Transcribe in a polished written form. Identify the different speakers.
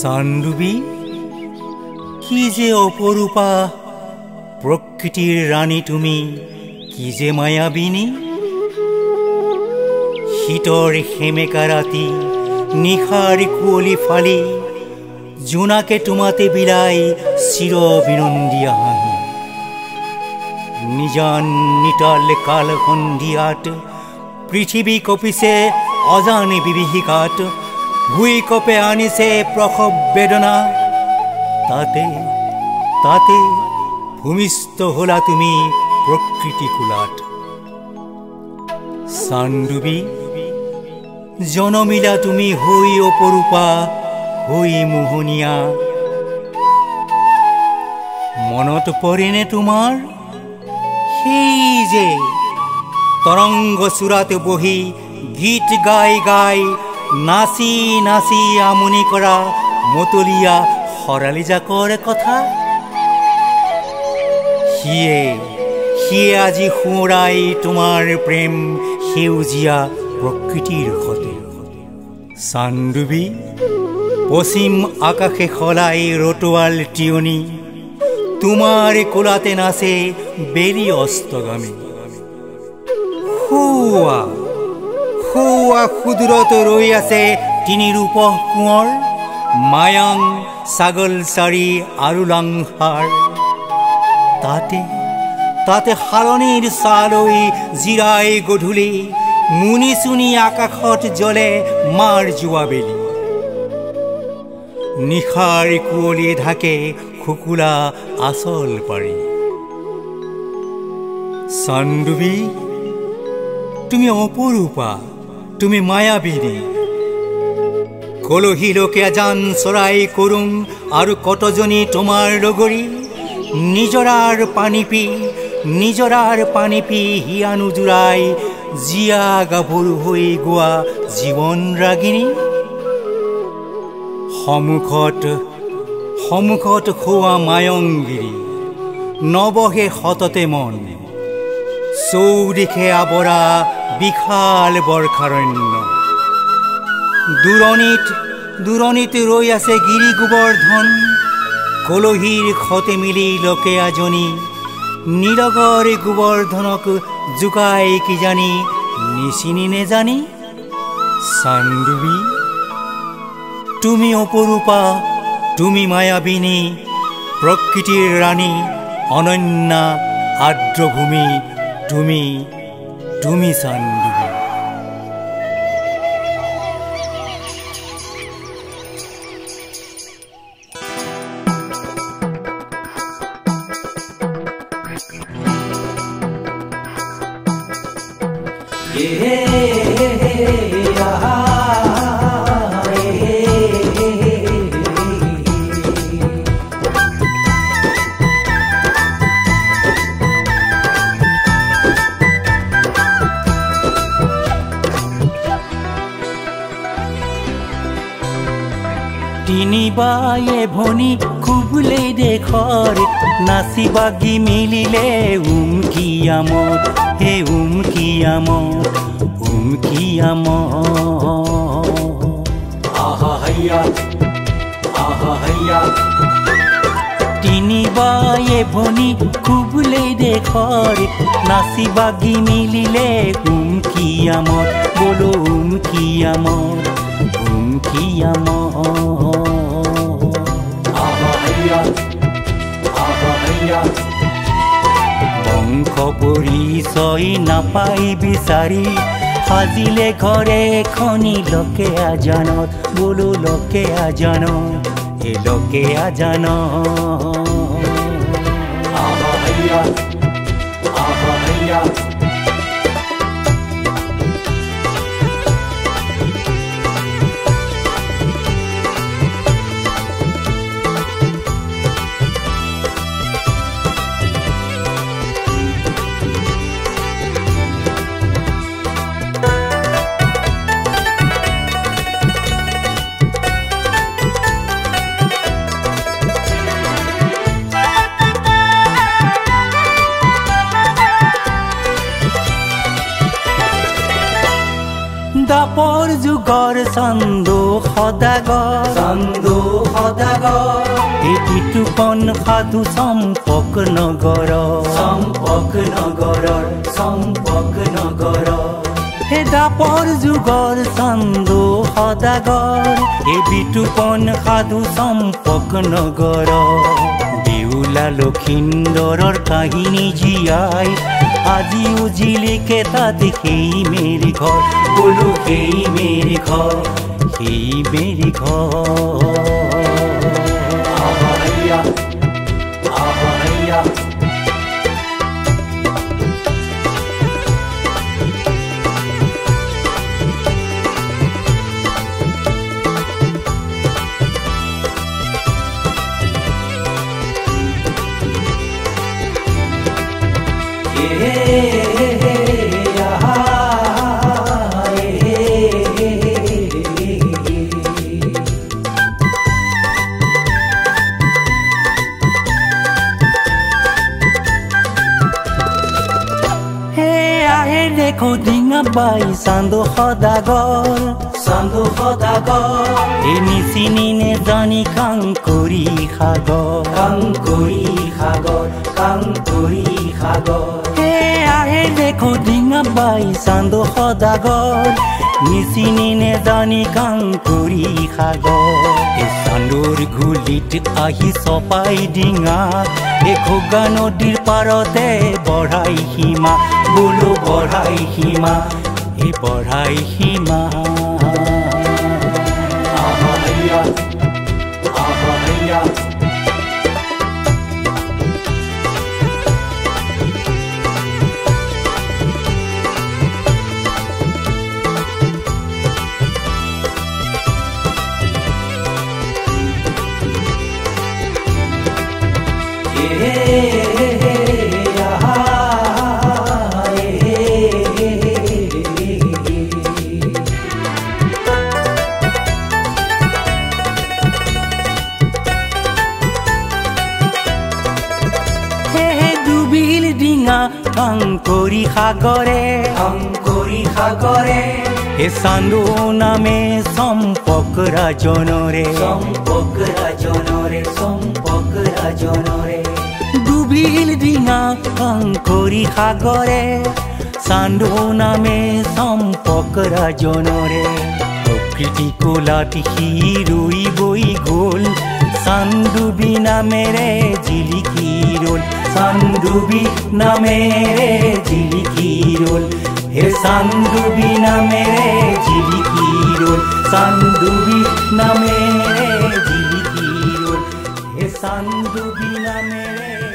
Speaker 1: চান্দুবী কি যে অপরূপা প্রকৃতির রানী তুমি কি যে মায়াবিনী শীতৰ সেমেকা ৰাতি নিশাৰ কুঁৱলী ফালি জোনাকে তোমাতে বিলাই চিৰ বিনন্দীয়া হাঁহি নিজান নিতাল কাল সন্ধিয়াত পৃথিৱী কঁপিছে অজানি বিভীষিকাত ভূঁইকঁপে আনিছে প্ৰসৱ বেদনা তাতে তাতে ভূমিষ্ঠ হলা তুমি প্ৰকৃতি কোলাত চান্দুবী জনমিলা তুমি হৈ অপৰূপা হৈ মোহনীয়া মনত পৰেনে তোমাৰ সেই যে তৰংগ চূড়াত বহি গীত গাই গাই নাচি নাচি আমনি কৰা মতলীয়া খৰালি জাকৰ কথা সিয়ে আজি সোঁৱৰাই তোমাৰ প্ৰেম সেউজীয়া প্ৰকৃতিৰ সতে চান্দুবী পশ্চিম আকাশে সলাই ৰতোৱাল টিয়নি তোমাৰ কোলাতে নাচে বেলি অস্তগামী খুৱা খুৱা সুদূৰত ৰৈ আছে তিনি ৰূপহ কোঁৱৰ মায়াং ছাগলচাৰী আৰু লাংসাৰ তাতে তাতে সালনীৰ ছালৈ জিৰাই গধূলি মুনি চুনি আকাশত জ্বলে মাৰ যোৱা বেলি নিশাৰ কুঁৱলীয়ে ঢাকে শুকুলা আচল পাৰি চান্দুবী তুমি অপৰূপা তুমি মায়াবিনী কলহী লোকে জান চৰাই কৰোঁ আৰু কতজনী তোমাৰ লগৰী নিজৰাৰ পানী পি হিয়ানো জোৰাই জীয়া গাভৰু হৈ গোৱা জীৱন ৰাগিনী সন্মুখত খোৱা মায়ংগিৰি নবহে সততে মন চৌদিশে আৱৰা বিশাল বৰ্ষাৰণ্য দূৰণিত ৰৈ আছে গিৰি গোবৰ্ধন কলহীৰ সতে মিলি লোকে আজনী নীলগৰ গোবৰ্ধনক জোকাই কিজানি নিচিনি নেজানি চান্দুবী তুমি অপৰূপা তুমি মায়াবিনী প্ৰকৃতিৰ ৰাণী অনন্যা আৰ্দ্ৰভূমি তুমি চান্দুবী তিনি বায়ে ভনী খুবলে দেখৰ নাচি বাগি মিলিলে উমকি আমত হে উমকি আমত আহা হাইয়া তিনি বায়ে ভনী খুবলে দেখৰ নাচি বাগি মিলিলে উমকি আমত বলো উমকি আমত বংশ পৰিচয় নাপাই বিচাৰি সাজিলে ঘৰে খনি লোকে আজানত বোলো লোকে আজানত এ লোকে আজানত যুগৰ চান্দো সদাগৰ এই বিতুপন সাধু চম্পক নগৰৰ হে দাপৰ যুগৰ চান্দো সদাগৰ এই বিতুপন সাধু চম্পক নগৰ দেউলা লক্ষিন্দৰৰ কাহিনী জীয়াই আজিও জিলিকে তাত সেই মেৰি ঘৰ বোলো সেই মেৰি ঘৰ আহা দেখো ডিঙা বাই চান্দো সদাগৰ এই নিচিনি নেজানি কাং কৰি সাগৰ আহে দেখো ডিঙা বাই চান্দো সদাগৰ নিচিনি নেজানি কাং কৰি সাগৰ এই চান্দোৰ গুলিত আহি চপাই ডিঙা এই ঘোগা নদীৰ পাৰতে বঢ়াই সীমা বোলো বঢ়াই সীমা কাং কৰি সাগৰে এ চান্দো নামে চম্পক ৰাজনৰে ডুবিল ডিঙা কাং কৰি সাগৰে চান্দো নামে চম্পক ৰাজনৰে প্ৰকৃতি কোলাত সি ৰৈ বৈ গ'ল চান্দুবি নামেৰে জিলিকি ৰ'ল চান্দুবি নামেৰে জিলিকি ৰ'ল হে চান্দুবি নামেৰে জিলিকি ৰ'ল চান্দুবি নামেৰে জিলিকি ৰ'ল হে চান্দুবি নামেৰে